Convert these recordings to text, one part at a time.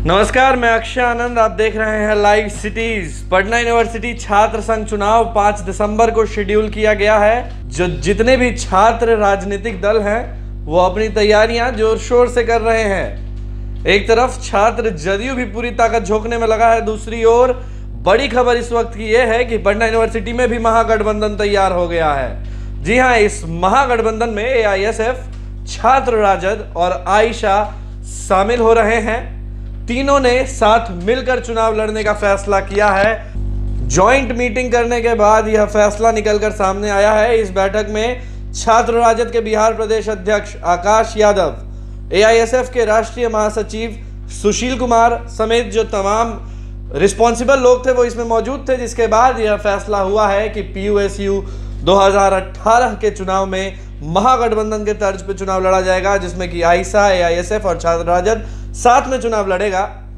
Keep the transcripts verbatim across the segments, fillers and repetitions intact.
नमस्कार, मैं अक्षय आनंद। आप देख रहे हैं लाइव सिटीज। पटना यूनिवर्सिटी छात्र संघ चुनाव पाँच दिसंबर को शेड्यूल किया गया है। जो जितने भी छात्र राजनीतिक दल हैं वो अपनी तैयारियां जोर शोर से कर रहे हैं। एक तरफ छात्र जदयू भी पूरी ताकत झोंकने में लगा है, दूसरी ओर बड़ी खबर इस वक्त की यह है कि पटना यूनिवर्सिटी में भी महागठबंधन तैयार हो गया है। जी हाँ, इस महागठबंधन में ए आई एस एफ, छात्र राजद और आयशा शामिल हो रहे हैं। तीनों ने साथ मिलकर चुनाव लड़ने का फैसला किया है। जॉइंट मीटिंग करने के बाद यह फैसला निकलकर सामने आया है। इस बैठक में छात्र राजद के बिहार प्रदेश अध्यक्ष Akash Yadav, A I S F के राष्ट्रीय महासचिव सुशील कुमार समेत जो तमाम रिस्पॉन्सिबल लोग थे वो इसमें मौजूद थे। जिसके बाद यह फैसला हुआ है कि पी यू एस यू दो हज़ार अठारह के चुनाव में महागठबंधन के तर्ज पे चुनाव लड़ा जाएगा, जिसमें कि Ayesha, A I S F और छात्र राजद साथ में चुनाव लड़ेगा।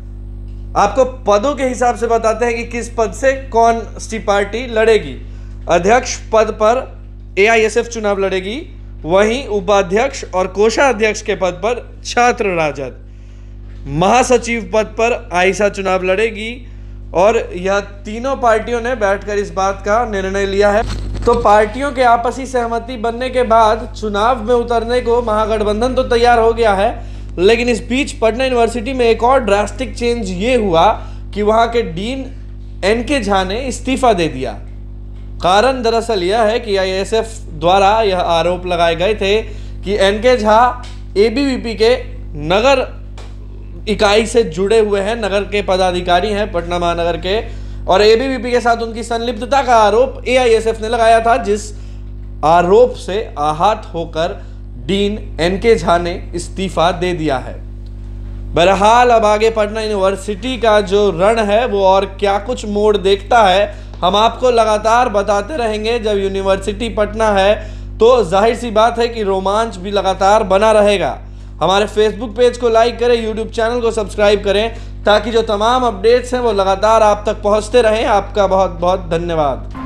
आपको पदों के हिसाब से बताते हैं कि किस पद से कौन सी पार्टी लड़ेगी। अध्यक्ष पद पर ए आई एस एफ चुनाव लड़ेगी, वहीं उपाध्यक्ष और कोषाध्यक्ष के पद पर छात्र राजद, महासचिव पद पर आयशा चुनाव लड़ेगी। और यह तीनों पार्टियों ने बैठकर इस बात का निर्णय लिया है। तो पार्टियों के आपसी सहमति बनने के बाद चुनाव में उतरने को महागठबंधन तो तैयार हो गया है, लेकिन इस बीच पटना यूनिवर्सिटी में एक और ड्रास्टिक चेंज ये हुआ कि वहां के डीन एन के झा ने इस्तीफा दे दिया। कारण दरअसल यह है कि आई एस एफ द्वारा यह आरोप लगाए गए थे कि N K Jha A B V P के नगर इकाई से जुड़े हुए हैं, नगर के पदाधिकारी हैं पटना महानगर के, और ए बी वी पी के साथ उनकी संलिप्तता का आरोप ए आई एस एफ ने लगाया था, जिस आरोप से आहत होकर डीन एन के झा ने इस्तीफा दे दिया है। बहरहाल अब आगे पटना यूनिवर्सिटी का जो रण है वो और क्या कुछ मोड़ देखता है, हम आपको लगातार बताते रहेंगे। जब यूनिवर्सिटी पटना है तो जाहिर सी बात है कि रोमांच भी लगातार बना रहेगा। हमारे फेसबुक पेज को लाइक करें, यूट्यूब चैनल को सब्सक्राइब करें, ताकि जो तमाम अपडेट्स हैं वो लगातार आप तक पहुंचते रहें। आपका बहुत बहुत धन्यवाद।